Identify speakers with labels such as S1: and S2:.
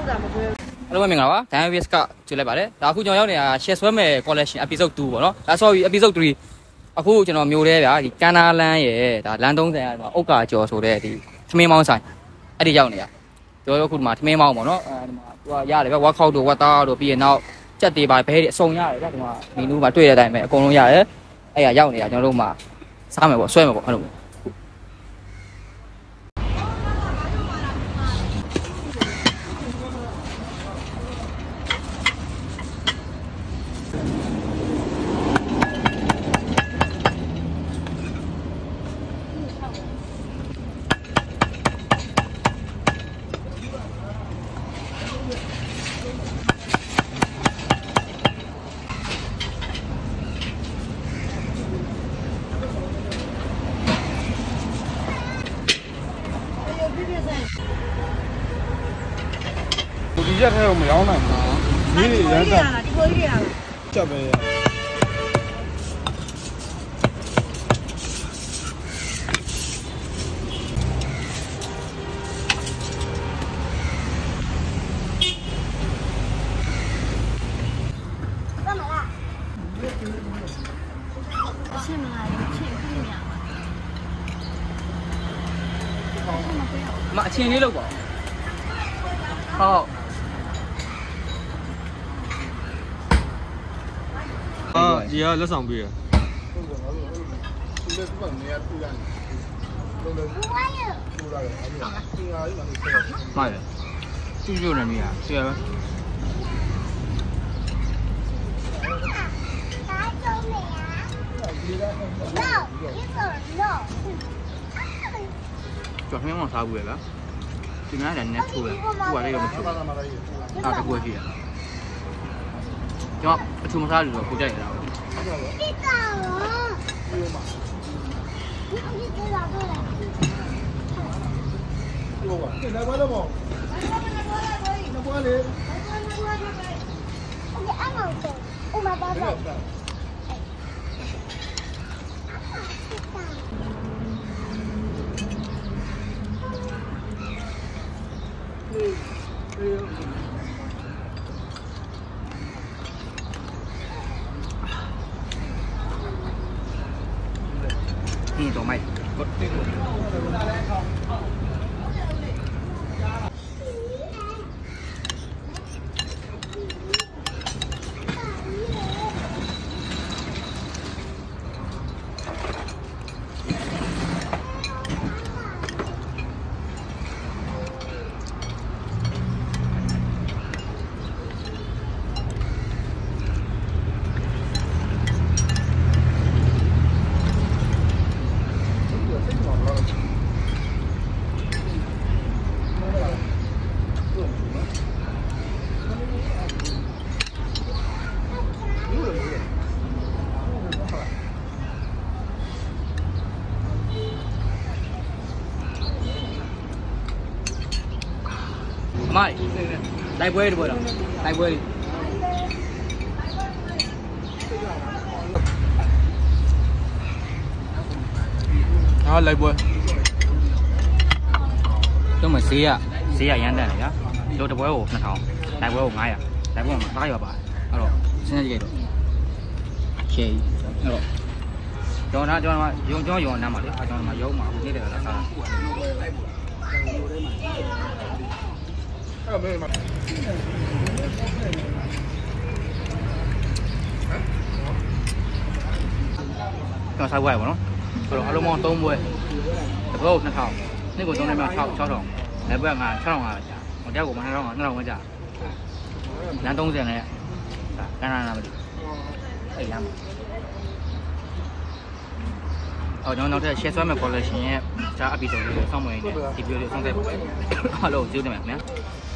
S1: Hello မင်္ဂလာပါ Dan Vies ကကြည့်လိုက်ပါတယ်ဒါအခုကျွန်တော်ရောက်နေတာ share ဆွဲမဲ့ collection episode 2ပေါ့နော်ဒါ sorry episode 3အခုကျွန်တော်မျိုးလဲဗျာဒီကန်နာလန်းရဲ့ဒါလမ်း30ရာဥက္ကာကျော်ဆိုတဲ့ဒီသမင်းမောင်းဆိုင်အဲ့ဒီရောက်နေတာကျွန်တော်အခုဒီမှာသမင်းမောင်းပေါ့နော်ဒီမှာသူကရတယ်ဗျ workout တို့ water တို့ပြီးရင်နောက်ကြက်သေးပါဘဲအစုံရတယ်ဗျဒီမှာမီနူးမှာတွေ့တဲ့အတိုင်းပဲအကုန်လုံးရတယ်အဲ့ရရောက်နေတာကျွန်တော်တို့မှာစားမယ်ပေါ့ဆွဲမယ်ပေါ့အဲ့လို
S2: ဒီရက်ထဲတော့မရောင်းနိုင်ဘူး။ဒီရမ်းတာဒီကိုကြီးရလား။ချက်ပဲ။
S1: မအချင်းလေးလောက်ပါဟုတ်
S2: ဒီကလက်ဆောင်ပေးရ
S1: မှန်တယ်ကျူးနေမိရဆရာပဲကျော်မင်းမစားဘူးလေလားဒီမှာလည်းနဲ့ထိုးတယ်သူကလည်းရောမထိုးအားတကွက်ရှိရကျွန်တော်အထူးမစားလို့ကိုကြိုက်နေတာဟုတ်တိတာရောဒီလာပါတော့ဘောနဘောလေအမောင်တော့ဥမာပါပါนี่ตัวไม่ไม่ได้เว้ยด้วยล่ะได้เว้ย
S2: လိုက်ပွဲ
S1: တော့မဆေးရရမ်းတန်တယ်ဗျာတို့တပွဲကို2000နိုင်ပွဲကို900နိုင်ပွဲမှာ900ပါအဲ့တော့စဉ်းစားကြည့်တော့ရှေးအဲ့တော့ကျွန်တော်ရုံနားမှာလေကျွန်တော်မှာရုံမှာနေတယ်လားစားအဲ့မဲတော့စားပွဲပေါ့နော်ဆိုတော့အလုံးပေါင်း3ပွဲတပွဲကို2000နေ့ကို3နဲ့မြောက်6000လည်းပွဲက6500ကြာဟိုတယောက်ကို2000ပဲကြာလမ်း30နဲ့ကန်းနာမလို့အဲ့လမ်းမှာကျွန်တော်နောက်ထပ် share ဆွဲမဲ့ collection ရဲ့ဒါ episode လေးကိုစောင့်မနေနဲ့ဒီ video လေးဆုံးသက်ပါအားလုံးကျေးဇူးတင်ပါတယ်ခင်ဗျာ